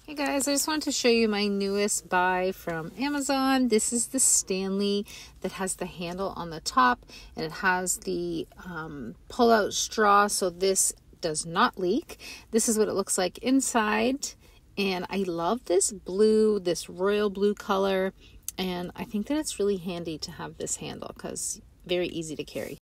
Hey guys, I just wanted to show you my newest buy from Amazon. This is the Stanley that has the handle on the top, and it has the pull-out straw, so this does not leak. This is what it looks like inside, and I love this blue, this royal blue color, and I think that it's really handy to have this handle because very easy to carry.